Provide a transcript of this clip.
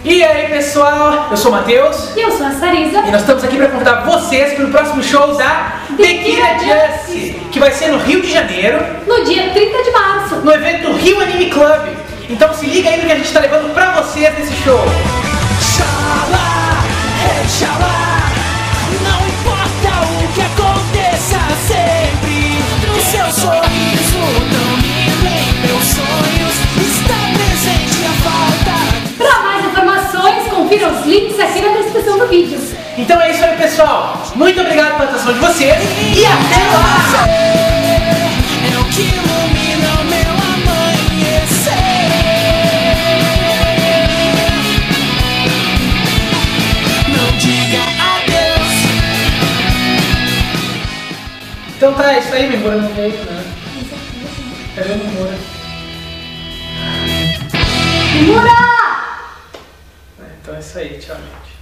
E aí pessoal, eu sou o Matheus. E eu sou a Sarisa. E nós estamos aqui para convidar vocês para o próximo show da Tequila Just, que vai ser no Rio de Janeiro, no dia 30 de março, no evento Rio Anime Club. Então se liga aí no que a gente está levando para vocês nesse show. Xalá, xalá, não importa o que aconteça, sempre no seu sorriso também meus sonhos está presente a falta. Para mais informações, confira os links aqui na descrição do vídeo. Então é isso aí pessoal, muito obrigado pela atenção de vocês e até lá! É o que ilumina o meu amanhecer. Não diga adeus. Então tá, é isso aí, Memora não veio, né? Cadê o Memora? Mura! Então é isso aí, tchau gente.